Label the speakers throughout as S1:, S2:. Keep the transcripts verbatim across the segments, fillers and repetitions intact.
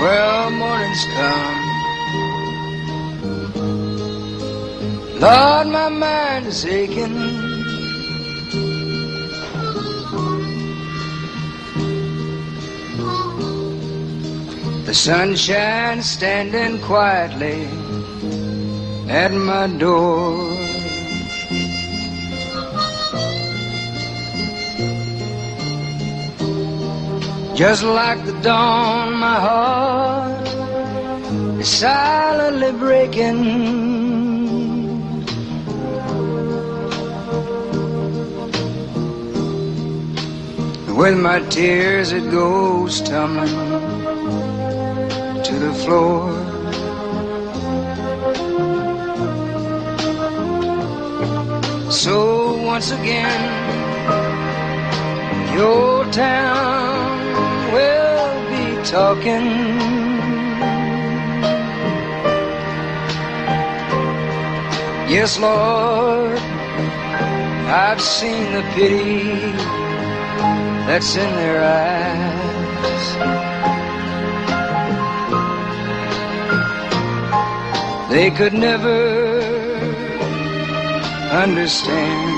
S1: Well, morning's come. Lord, my mind is aching. The sunshine standing quietly at my door. Just like the dawn, my heart is silently breaking. With my tears it goes tumbling to the floor. So once again, your town will be talking. Yes, Lord, I've seen the pity that's in their eyes. They could never understand.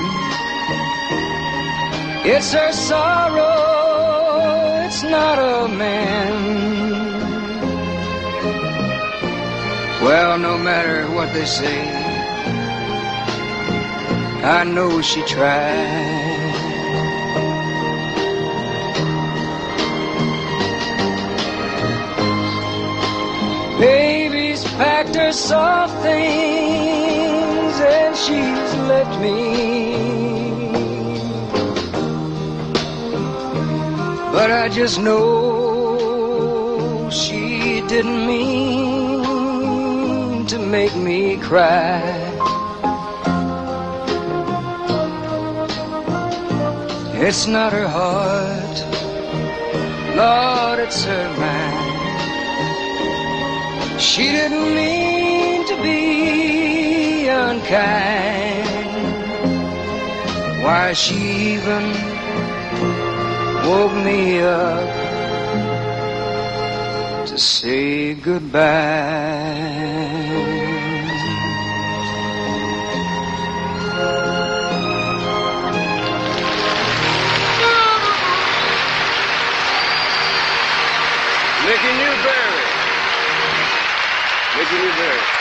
S1: It's her sorrow, it's not a man. Well, no matter what they say, I know she tried. Baby's packed her soft things and she's left me. But I just know she didn't mean to make me cry. It's not her heart, Lord, it's her mind. She didn't mean to be unkind. Why, she even woke me up to say goodbye. Mickey Newbury. Mickey Newbury.